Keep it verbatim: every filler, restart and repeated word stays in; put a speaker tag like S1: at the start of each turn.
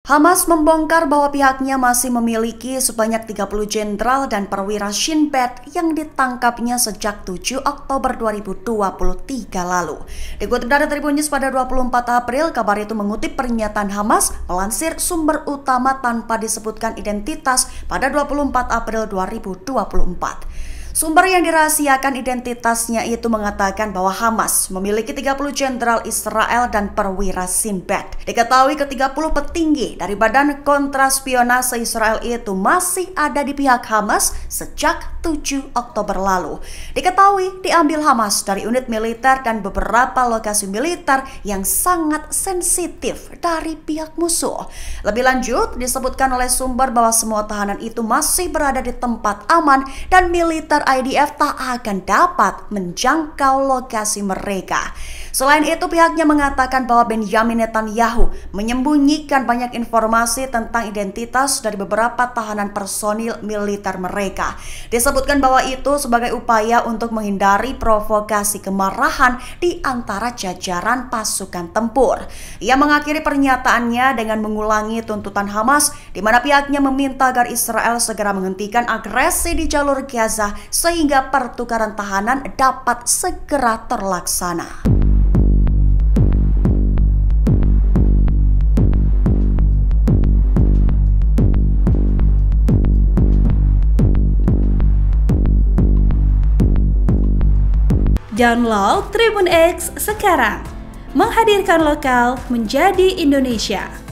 S1: Hamas membongkar bahwa pihaknya masih memiliki sebanyak tiga puluh jenderal dan perwira Shin Bet yang ditangkapnya sejak tujuh Oktober dua ribu dua puluh tiga lalu. Dikutip dari Tribun News pada dua puluh empat April, kabar itu mengutip pernyataan Hamas melansir sumber utama tanpa disebutkan identitas pada dua puluh empat April dua ribu dua puluh empat. Sumber yang dirahasiakan identitasnya itu mengatakan bahwa Hamas memiliki tiga puluh jenderal Israel dan perwira Shin Bet. Diketahui ke tiga puluh petinggi dari Badan Kontraspionase Israel itu masih ada di pihak Hamas sejak tujuh Oktober lalu. Diketahui diambil Hamas dari unit militer dan beberapa lokasi militer yang sangat sensitif dari pihak musuh. Lebih lanjut, disebutkan oleh sumber bahwa semua tahanan itu masih berada di tempat aman dan militer I D F tak akan dapat menjangkau lokasi mereka. Selain itu, pihaknya mengatakan bahwa Benjamin Netanyahu menyembunyikan banyak informasi tentang identitas dari beberapa tahanan personil militer mereka. Disebutkan bahwa itu sebagai upaya untuk menghindari provokasi kemarahan di antara jajaran pasukan tempur. Ia mengakhiri pernyataannya dengan mengulangi tuntutan Hamas, di mana pihaknya meminta agar Israel segera menghentikan agresi di jalur Gaza sehingga pertukaran tahanan dapat segera terlaksana.
S2: Download Tribun X sekarang, menghadirkan lokal menjadi Indonesia.